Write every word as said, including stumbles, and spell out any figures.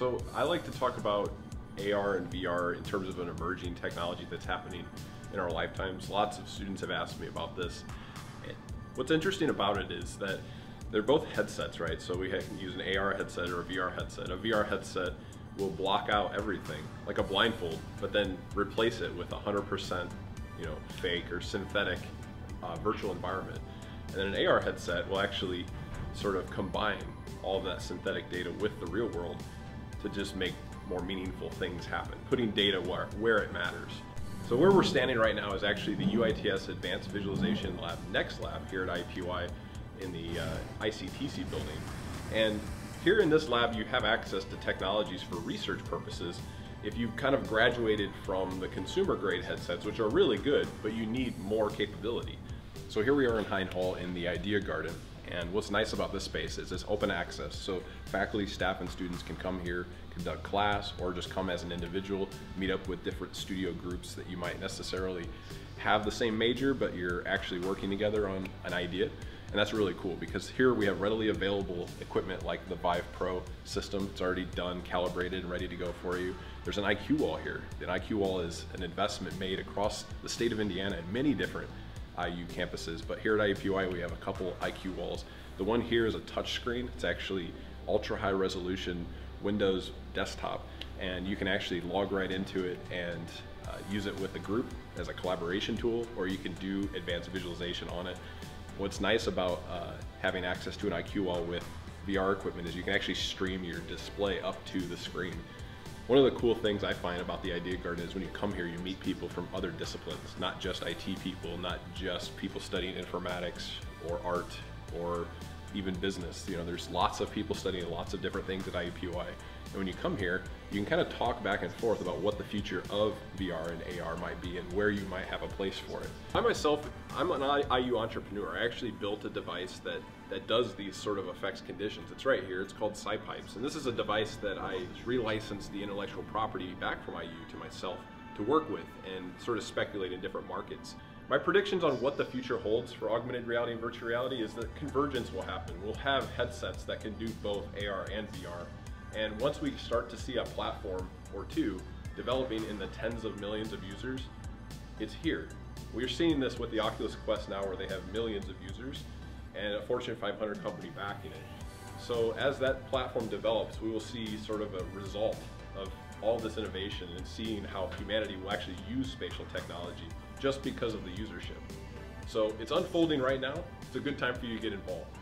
So I like to talk about A R and V R in terms of an emerging technology that's happening in our lifetimes. Lots of students have asked me about this. What's interesting about it is that they're both headsets, right? So we can use an A R headset or a V R headset. A V R headset will block out everything, like a blindfold, but then replace it with a one hundred percent you know, fake or synthetic uh, virtual environment. And then an A R headset will actually sort of combine all of that synthetic data with the real world to just make more meaningful things happen, putting data where, where it matters. So where we're standing right now is actually the U I T S Advanced Visualization Lab, next lab here at I U P U I in the uh, I C T C building. And here in this lab, you have access to technologies for research purposes. If you've kind of graduated from the consumer grade headsets, which are really good, but you need more capability. So here we are in Hine Hall in the Idea Garden. And what's nice about this space is it's open access. So faculty, staff, and students can come here, conduct class, or just come as an individual, meet up with different studio groups that you might necessarily have the same major, but you're actually working together on an idea. And that's really cool because here we have readily available equipment like the Vive Pro system. It's already done, calibrated, and ready to go for you. There's an I Q wall here. An I Q wall is an investment made across the state of Indiana in many different I U campuses, but here at I U P U I we have a couple I Q walls. The one here is a touch screen. It's actually ultra high resolution Windows desktop, and you can actually log right into it and uh, use it with a group as a collaboration tool, or you can do advanced visualization on it. What's nice about uh, having access to an I Q wall with V R equipment is you can actually stream your display up to the screen. One of the cool things I find about the Idea Garden is when you come here, you meet people from other disciplines, not just I T people, not just people studying informatics or art or even business. You know, there's lots of people studying lots of different things at I U P U I. And when you come here, you can kind of talk back and forth about what the future of V R and A R might be and where you might have a place for it. I myself, I'm an I U entrepreneur. I actually built a device that, that does these sort of effects conditions. It's right here, it's called SciPipes. And this is a device that I relicensed the intellectual property back from I U to myself to work with and sort of speculate in different markets. My predictions on what the future holds for augmented reality and virtual reality is that convergence will happen. We'll have headsets that can do both A R and V R. And once we start to see a platform or two developing in the tens of millions of users, it's here. We're seeing this with the Oculus Quest now where they have millions of users and a Fortune five hundred company backing it. So as that platform develops, we will see sort of a result of all this innovation and seeing how humanity will actually use spatial technology just because of the usership. So it's unfolding right now. It's a good time for you to get involved.